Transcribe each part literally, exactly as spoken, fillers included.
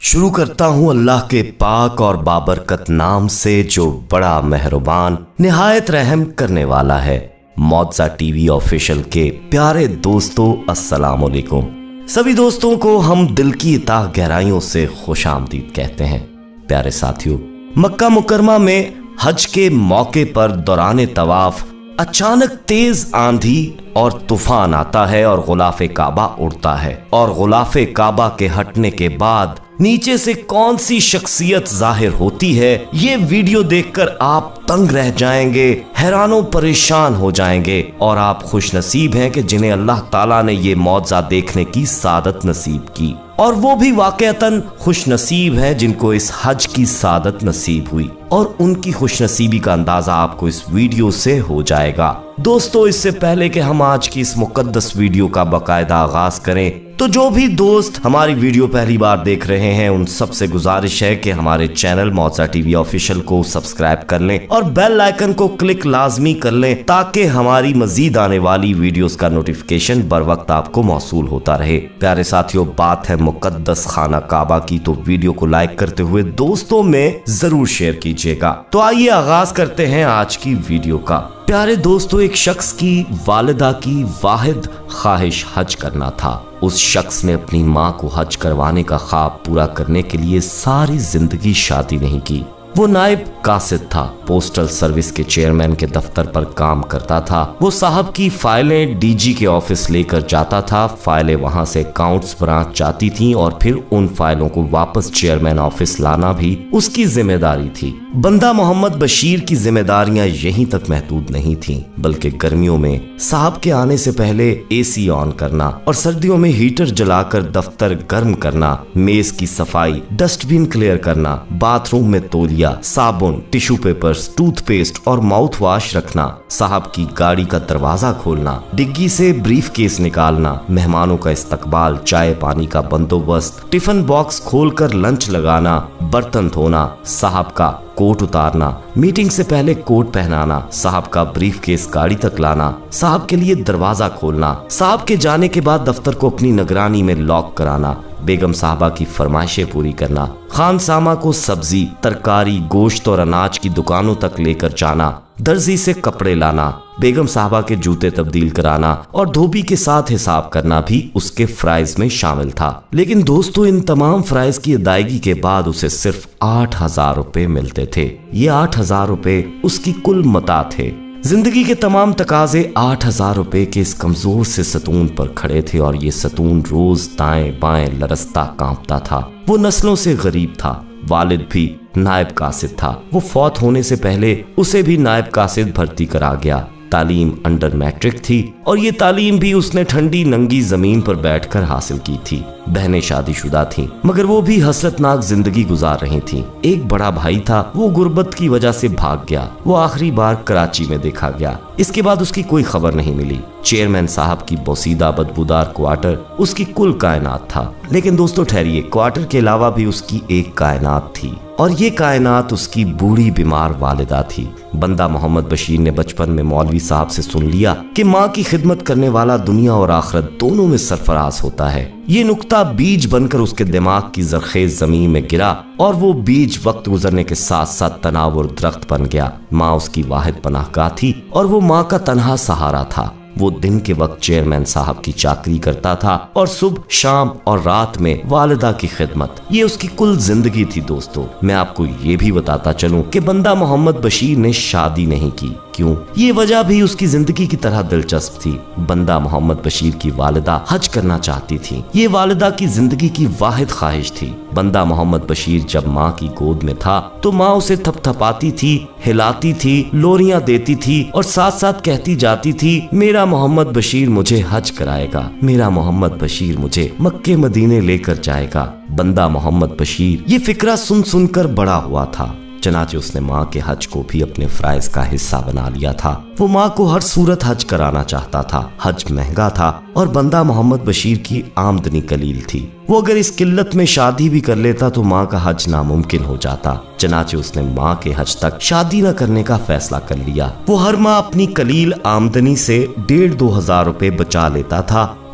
शुरू करता हूँ अल्लाह के पाक और बाबरकत नाम से जो बड़ा मेहरबान निहायत रहम करने वाला है। मौजा टीवी ऑफिशियल के प्यारे दोस्तों, अस्सलाम वालेकुम। सभी दोस्तों को हम दिल की इताह गहराइयों से खुशामदीद कहते हैं। प्यारे साथियों, मक्का मुकरमा में हज के मौके पर दौरान तवाफ अचानक तेज आंधी और तूफान आता है और गुलाफे काबा उड़ता है और गुलाफे काबा के हटने के बाद नीचे से कौन सी शख्सियत जाहिर होती है, ये वीडियो देखकर आप तंग रह जाएंगे, हैरानो परेशान हो जाएंगे। और आप खुश नसीब हैं कि जिन्हें अल्लाह ताला ने ये मौजा देखने की सादत नसीब की, और वो भी वाकईतन खुश नसीब हैं जिनको इस हज की सादत नसीब हुई। और उनकी खुश नसीबी का अंदाजा आपको इस वीडियो से हो जाएगा। दोस्तों, इससे पहले कि हम आज की इस मुकद्दस वीडियो का बाकायदा आगाज करें, तो जो भी दोस्त हमारी वीडियो पहली बार देख रहे हैं उन सबसे गुजारिश है कि हमारे चैनल मौजा टीवी ऑफिशियल को सब्सक्राइब कर लें और बेल आइकन को क्लिक लाजमी कर लें ताकि हमारी मजीद आने वाली वीडियोस का नोटिफिकेशन बर वक्त आपको मौसूल होता रहे। प्यारे साथियों, बात है मुकद्दस खाना काबा की, तो वीडियो को लाइक करते हुए दोस्तों में जरूर शेयर कीजिएगा। तो आइए आगाज करते हैं आज की वीडियो का। प्यारे दोस्तों, एक शख्स की वालिदा की वाहिद ख्वाहिश हज करना था। उस शख्स ने अपनी माँ को हज करवाने का ख्वाब पूरा करने के लिए सारी जिंदगी शादी नहीं की। वो नायब कासिद था, पोस्टल सर्विस के चेयरमैन के दफ्तर पर काम करता था। वो साहब की फाइलें डीजी के ऑफिस लेकर जाता था, फाइलें वहां से अकाउंट्स ब्रांच जाती थीं और फिर उन फाइलों को वापस चेयरमैन ऑफिस लाना भी उसकी जिम्मेदारी थी। बंदा मोहम्मद बशीर की जिम्मेदारियां यहीं तक महदूद नहीं थीं, बल्कि गर्मियों में साहब के आने से पहले एसी ऑन करना और सर्दियों में हीटर जलाकर दफ्तर गर्म करना, मेज की सफाई, डस्टबिन क्लियर करना, बाथरूम में तौलिया, साबुन, टिश्यू पेपर्स, टूथपेस्ट और माउथ वॉश रखना, साहब की गाड़ी का दरवाजा खोलना, डिग्गी से ब्रीफ केस निकालना, मेहमानों का इस्तकबाल, चाय पानी का बंदोबस्त, टिफिन बॉक्स खोलकर लंच लगाना, बर्तन धोना, साहब का कोट उतारना, मीटिंग से पहले कोट पहनाना, साहब का ब्रीफ केस गाड़ी तक लाना, साहब के लिए दरवाजा खोलना, साहब के जाने के बाद दफ्तर को अपनी निगरानी में लॉक कराना, बेगम साहबा की फरमाइशें पूरी करना, खान सामा को सब्जी, तरकारी, गोश्त और अनाज की दुकानों तक लेकर जाना, दर्जी से कपड़े लाना, बेगम साहबा के जूते तब्दील कराना और धोबी के साथ हिसाब करना भी उसके फ्राइज में शामिल था। लेकिन दोस्तों, इन तमाम फ्राइज की अदायगी के बाद उसे सिर्फ आठ हजार रुपए मिलते थे। ये आठ हजार रुपए उसकी कुल मता थे। जिंदगी के तमाम तकाजे आठ हजार रुपए के इस कमजोर से सतून पर खड़े थे और ये सतून रोज दाएं बाएं लरसता कांपता था। वो नस्लों से गरीब था। वालिद भी नायब कासिद था। वो फौत होने से पहले उसे भी नायब कासिद भर्ती करा गया। तालीम अंडर मैट्रिक थी और ये तालीम भी उसने ठंडी नंगी जमीन पर बैठकर हासिल की थी। बहनें शादीशुदा थीं, मगर वो भी हसरतनाक जिंदगी गुजार रही थीं। एक बड़ा भाई था, वो गुर्बत की वजह से भाग गया। वो आखिरी बार कराची में देखा गया। इसके बाद उसकी कोई खबर नहीं मिली। चेयरमैन साहब की बोसीदा बदबूदार क्वार्टर उसकी कुल कायनात था। लेकिन दोस्तों ठहरिए, क्वार्टर के अलावा भी उसकी एक कायनात थी और ये कायनात उसकी बूढ़ी बीमार वालिदा थी। बंदा मोहम्मद बशीर ने बचपन में मौलवी साहब से सुन लिया कि माँ की खिदमत करने वाला दुनिया और आखिरत दोनों में सरफराज होता है। ये नुक्ता बीज बनकर उसके दिमाग की जरखेज जमीन में गिरा और वो बीज वक्त गुजरने के साथ साथ तनाव और दरख्त बन गया। माँ उसकी वाहिद पनाहगाह थी और वो माँ का तन्हा सहारा था। वो दिन के वक्त चेयरमैन साहब की चाकरी करता था और सुबह, शाम और रात में वालिदा की खिदमत, ये उसकी कुल जिंदगी थी। दोस्तों, मैं आपको ये भी बताता चलूं कि बंदा मोहम्मद बशीर ने शादी नहीं की। क्यों? ये वजह भी उसकी जिंदगी की तरह दिलचस्प थी। बंदा मोहम्मद बशीर की वालिदा हज करना चाहती थी। ये वालिदा की जिंदगी की वाहिद ख्वाहिश थी। बंदा मोहम्मद बशीर जब माँ की गोद में था तो माँ उसे थपथपाती थी, हिलाती थी, लोरियां देती थी और साथ साथ कहती जाती थी, मेरा मोहम्मद बशीर मुझे हज कराएगा, मेरा मोहम्मद बशीर मुझे मक्के मदीने लेकर जाएगा। बंदा मोहम्मद बशीर ये फिक्रा सुन सुनकर बड़ा हुआ था। चनाचे उसने माँ के हज को भी अपने फ्राइज का हिस्सा बना लिया था। वो माँ को हर सूरत हज कराना चाहता था। हज महंगा था और बंदा मोहम्मद बशीर की आमदनी कलील थी। वो अगर इस किल्लत में शादी भी कर लेता तो माँ का हज नामुमकिन हो जाता। चनाचे उसने माँ के हज तक शादी न करने का फैसला कर लिया। वो हर माह अपनी कलील आमदनी से डेढ़ दो हजार रुपए बचा लेता था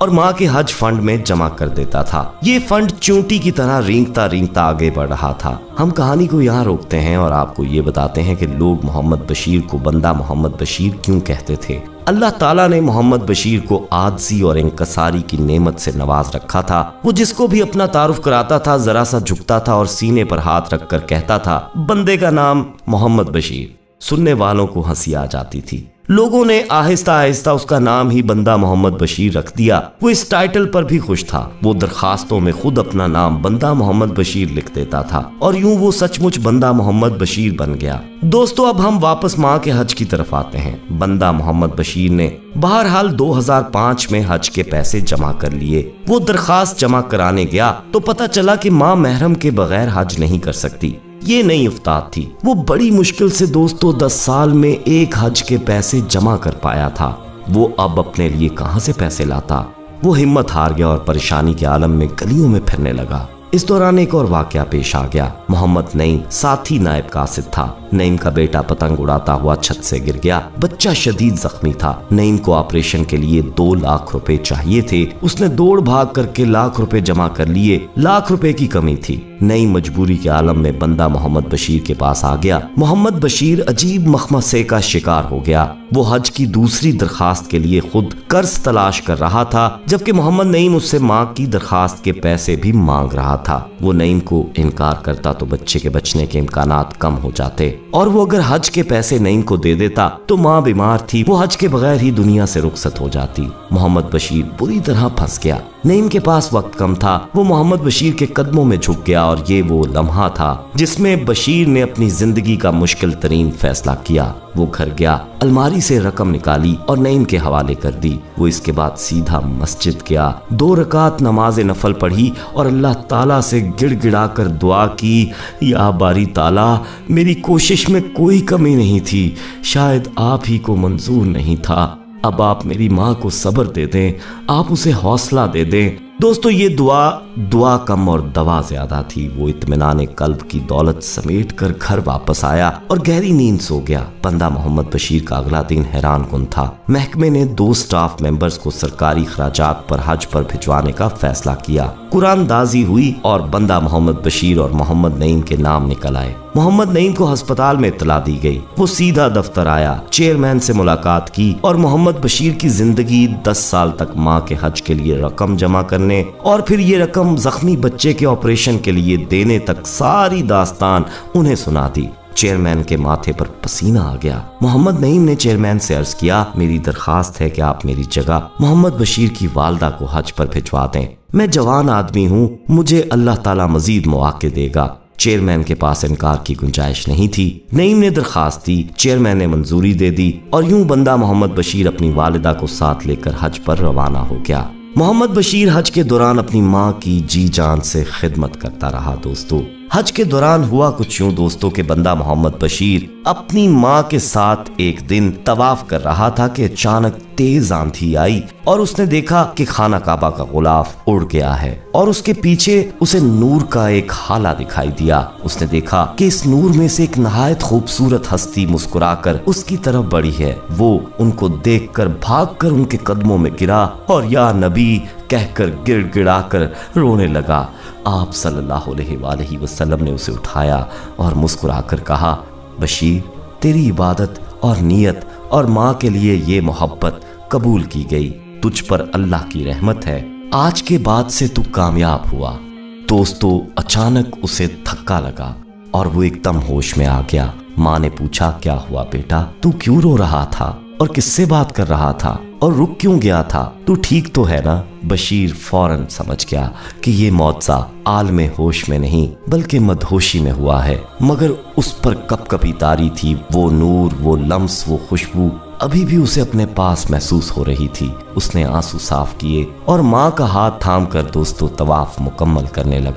और माँ के हज फंड में जमा कर देता था। ये फंड चूंटी की तरह रेंगता रेंगता आगे बढ़ रहा था। हम कहानी को यहाँ रोकते हैं और आपको ये बताते हैं कि लोग मोहम्मद बशीर को बंदा मोहम्मद बशीर क्यों कहते थे। अल्लाह ताला ने मोहम्मद बशीर को आजी और इंकसारी की नेमत से नवाज रखा था। वो जिसको भी अपना तारुफ कराता था जरा सा झुकता था और सीने पर हाथ रखकर कहता था, बंदे का नाम मोहम्मद बशीर। सुनने वालों को हंसी आ जाती थी। लोगों ने आहिस्ता आहिस्ता उसका नाम ही बंदा मोहम्मद बशीर रख दिया। वो इस टाइटल पर भी खुश था। वो दरखास्तों में खुद अपना नाम बंदा मोहम्मद बशीर लिख देता था और यूं वो सचमुच बंदा मोहम्मद बशीर बन गया। दोस्तों, अब हम वापस माँ के हज की तरफ आते हैं। बंदा मोहम्मद बशीर ने बहरहाल दो हज़ार पाँच में हज के पैसे जमा कर लिए। वो दरखास्त जमा कराने गया तो पता चला कि माँ महरम के बगैर हज नहीं कर सकती। ये नई उफ्ताद थी। वो बड़ी मुश्किल से दोस्तों दस साल में एक हज के पैसे जमा कर पाया था। वो अब अपने लिए कहां से पैसे लाता। वो हिम्मत हार गया और परेशानी के आलम में गलियों में फिरने लगा। इस दौरान एक और वाकया पेश आ गया। मोहम्मद नईम साथी नायब कासिद था। नईम का बेटा पतंग उड़ाता हुआ छत से गिर गया। बच्चा शदीद जख्मी था। नईम को ऑपरेशन के लिए दो लाख रुपए चाहिए थे। उसने दौड़ भाग करके लाख रुपए जमा कर लिए। लाख रुपए की कमी थी। नईम मजबूरी के आलम में बंदा मोहम्मद बशीर के पास आ गया। मोहम्मद बशीर अजीब मखमसे का शिकार हो गया। वो हज की दूसरी दरखास्त के लिए खुद कर्ज तलाश कर रहा था, जबकि मोहम्मद नईम उससे माँ की दरखास्त के पैसे भी मांग रहा था। वो नईम को इनकार करता तो बच्चे के बचने के इम्कानात कम हो जाते और वो अगर हज के पैसे नईम को दे देता तो माँ बीमार थी। वो हज के बगैर ही दुनिया से रुखसत हो जाती। मोहम्मद बशीर बुरी तरह फंस गया। नईम के पास वक्त कम था। वो मोहम्मद बशीर के कदमों में झुक गया और ये वो लम्हा था जिसमें बशीर ने अपनी जिंदगी का मुश्किल तरीन फैसला किया। वो घर गया, अलमारी से रकम निकाली और नईम के हवाले कर दी। वो इसके बाद सीधा मस्जिद गया, दो रकात नमाज नफल पढ़ी और अल्लाह ताला से गिड़गिड़ा कर दुआ की, या बारी ताला, मेरी कोशिश में कोई कमी नहीं थी, शायद आप ही को मंजूर नहीं था। अब आप मेरी माँ को सब्र दे दें, आप उसे हौसला दे दें। दोस्तों, ये दुआ दुआ कम और दवा ज्यादा थी। वो इत्मीनान कल्ब की दौलत समेट कर घर वापस आया और गहरी नींद सो गया। बंदा मोहम्मद बशीर का अगला दिन हैरान कुन था। महकमे ने दो स्टाफ मेंबर्स को सरकारी खराजात पर हज पर भिजवाने का फैसला किया। कुरानदाजी हुई और बंदा मोहम्मद बशीर और मोहम्मद नईम के नाम निकल आए। मोहम्मद नईम को अस्पताल में इत्तला दी गई। वो सीधा दफ्तर आया, चेयरमैन से मुलाकात की और मोहम्मद बशीर की जिंदगी दस साल तक माँ के हज के लिए रकम जमा करने और फिर ये रकम जख्मी बच्चे के ऑपरेशन के लिए देने तक सारी दास्तान उन्हें सुना दी। चेयरमैन के माथे पर पसीना आ गया। मोहम्मद नईम ने चेयरमैन से अर्ज किया, मेरी दरखास्त है कि आप मेरी जगह मोहम्मद बशीर की वालदा को हज पर भिजवा दें। मैं जवान आदमी हूँ, मुझे अल्लाह ताला मजीद मौके देगा। चेयरमैन के पास इनकार की गुंजाइश नहीं थी। नईम ने दरखास्त दी, चेयरमैन ने मंजूरी दे दी और यूं बंदा मोहम्मद बशीर अपनी वालिदा को साथ लेकर हज पर रवाना हो गया। मोहम्मद बशीर हज के दौरान अपनी माँ की जी जान से खिदमत करता रहा। दोस्तों, हज के दौरान हुआ कुछ यूं दोस्तों के बंदा मोहम्मद बशीर अपनी माँ के साथ एक दिन तवाफ कर रहा था कि अचानक तेज आंधी आई और उसने देखा कि खाना काबा का गुलाफ उड़ गया है और उसके पीछे उसे नूर का एक हाला दिखाई दिया। उसने देखा कि इस नूर में से एक नहायत खूबसूरत हस्ती मुस्कुराकर उसकी तरफ बढ़ी है। वो उनको देखकर भागकर उनके कदमों में गिरा और या नबी कहकर गिड़गिड़ाकर रोने लगा। आप सल्लल्लाहु अलैहि वसल्लम ने उसे उठाया और मुस्कुराकर कहा, बशीर, तेरी इबादत और नियत और माँ के लिए ये मोहब्बत कबूल की गई। तुझ पर अल्लाह की रहमत है। आज के बाद से तू कामयाब हुआ। दोस्तों, अचानक उसे धक्का लगा और वो एकदम होश में आ गया। माँ ने पूछा, क्या हुआ बेटा, तू क्यों रो रहा था और किससे बात कर रहा था और रुक क्यों गया था? तू ठीक तो है ना? बशीर फौरन समझ गया कि ये मौजज़ा आलमे होश में नहीं बल्कि मदहोशी में हुआ है, मगर उस पर कपकपी तारी थी। वो नूर, वो लम्स, वो खुशबू अभी भी उसे अपने पास महसूस हो रही थी। उसने आंसू साफ किए और माँ का हाथ थाम कर दोस्तों तवाफ मुकम्मल करने लगा।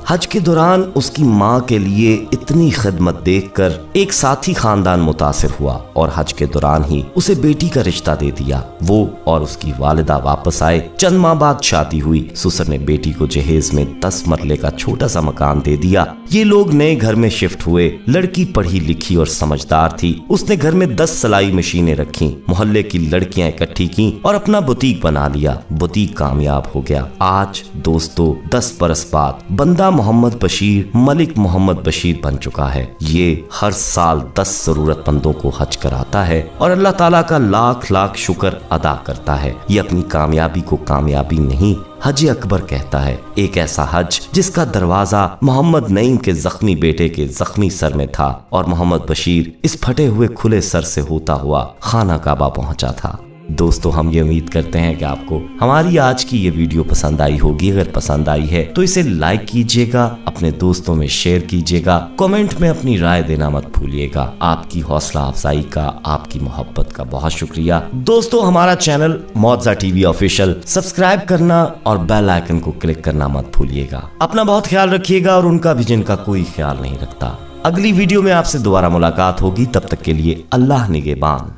हज के दौरान उसकी माँ के लिए इतनी खिदमत देखकर एक साथी खानदान मुतासिर हुआ और हज के दौरान ही उसे बेटी का रिश्ता दे दिया। वो और उसकी वालिदा वापस आए। चंद माह बाद शादी हुई। ससुर ने बेटी को जहेज में दस मरले का छोटा सा मकान दे दिया। ये लोग नए घर में शिफ्ट हुए। लड़की पढ़ी लिखी और समझदार थी। उसने घर में दस सिलाई मशीनें रखी, मोहल्ले की लड़कियां इकट्ठी की और अपना बुटीक बना लिया। बुटीक कामयाब हो गया। आज दोस्तों दस बरस बाद बंदा मोहम्मद बशीर मलिक मोहम्मद बशीर बन चुका है। ये हर साल दस जरूरतमंदों को हज कराता है और अल्लाह ताला का लाख लाख शुक्र अदा करता है। ये अपनी कामयाबी को कामयाबी नहीं, हज अकबर कहता है। एक ऐसा हज जिसका दरवाजा मोहम्मद नईम के जख्मी बेटे के जख्मी सर में था और मोहम्मद बशीर इस फटे हुए खुले सर से होता हुआ खाना काबा पहुंचा था। दोस्तों हम ये उम्मीद करते हैं कि आपको हमारी आज की ये वीडियो पसंद आई होगी। अगर पसंद आई है तो इसे लाइक कीजिएगा, अपने दोस्तों में शेयर कीजिएगा, कमेंट में अपनी राय देना मत भूलिएगा। आपकी हौसला अफजाई का, आपकी मोहब्बत का बहुत शुक्रिया। दोस्तों हमारा चैनल मौजा टीवी ऑफिशियल सब्सक्राइब करना और बेल आइकन को क्लिक करना मत भूलिएगा। अपना बहुत ख्याल रखिएगा और उनका भी जिनका कोई ख्याल नहीं रखता। अगली वीडियो में आपसे दोबारा मुलाकात होगी। तब तक के लिए अल्लाह निगहबान।